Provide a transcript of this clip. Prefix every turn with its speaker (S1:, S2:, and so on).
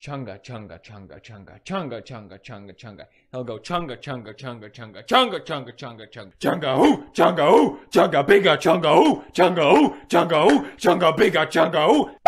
S1: chunga, chunga, chunga, chunga, chunga, chunga, chunga, chunga. He'll go chunga, chunga, chunga, chunga, chunga, chunga, chunga, chunga, chunga, hoo, chunga, hoo, chunga, bigga, chunga, hoo, chunga, hoo, chunga, hoo, chunga, bigga, chunga, hoo.